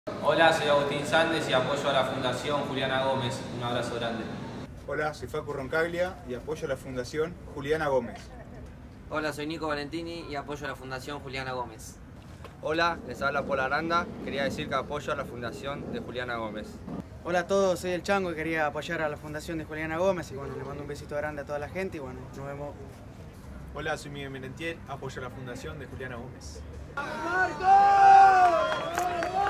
Hola, soy Agustín Sandes y apoyo a la Fundación Juliana Gómez. Un abrazo grande. Hola, soy Facu Roncaglia y apoyo a la Fundación Juliana Gómez. Hola, soy Nico Valentini y apoyo a la Fundación Juliana Gómez. Hola, les habla Paul Aranda. Quería decir que apoyo a la Fundación de Juliana Gómez. Hola a todos, soy el Chango y quería apoyar a la Fundación de Juliana Gómez y bueno, le mando un besito grande a toda la gente y bueno, nos vemos. Hola, soy Miguel Merentiel, apoyo a la Fundación de Juliana Gómez. ¡Marco!